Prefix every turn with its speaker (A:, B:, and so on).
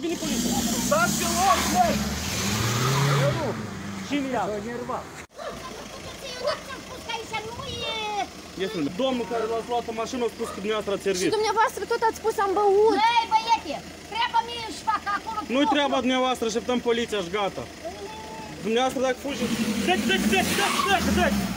A: vine poliția.
B: Dați pe loc, măi!
A: Eu nu. Cine ia? Domnul care l-ați luat în mașină a spus că dumneavoastră ați servit.
C: Și dumneavoastră tot ați spus am băut.
D: Băi, băiete, treaba mie și fac acolo.
A: Nu-i treaba dumneavoastră, așteptăm poliția și gata. Dumneavoastră dacă fugi... Deci!